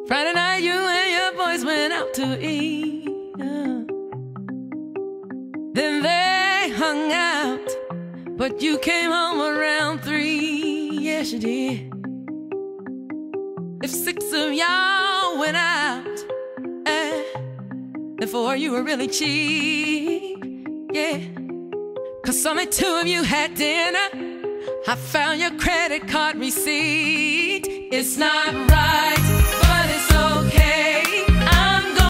Friday night you and your boys went out to eat. Then they hung out, but you came home around 3. Yes, you did. If 6 of y'all went out, then 4 you were really cheap. Yeah, 'cause only 2 of you had dinner. I found your credit card receipt. It's not right.